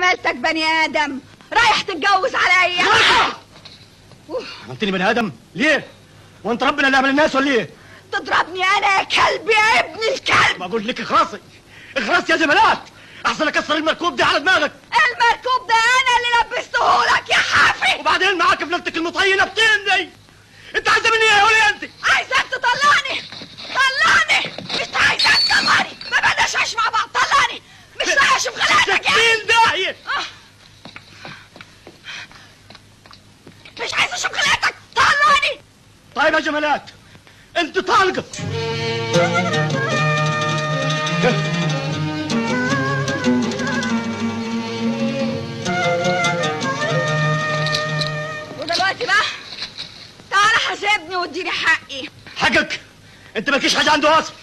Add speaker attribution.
Speaker 1: عملتك بني ادم رايح تتجوز عليا.
Speaker 2: عملتني بني ادم ليه؟ وانت ربنا اللي عمل الناس ولا ايه؟
Speaker 1: تضربني انا يا كلب يا ابن الكلب؟
Speaker 2: بقول لك اخرسي اخرسي يا جمالات، احسن اكسر المركوب ده على دماغك.
Speaker 1: المركوب ده انا اللي لبستهولك يا حافي.
Speaker 2: وبعدين معاك فلتك المطينه بتندي. انت عايزه مني ايه يا ولي انت؟
Speaker 1: عايزك تطلعني. طلعني. مش عايزك تطلعني، ما بدناش عايش مع بعض. طلعني. مش رايح اشوف خلقتك
Speaker 2: يعني داهيه.
Speaker 1: مش عايز اشوف خلقتك. طلعني.
Speaker 2: طيب يا جمالات انت طالقه.
Speaker 1: ودلوقتي بقى تعالى حاسبني واديني حقي.
Speaker 2: حقك؟ انت مالكيش حاجه عنده اصلا.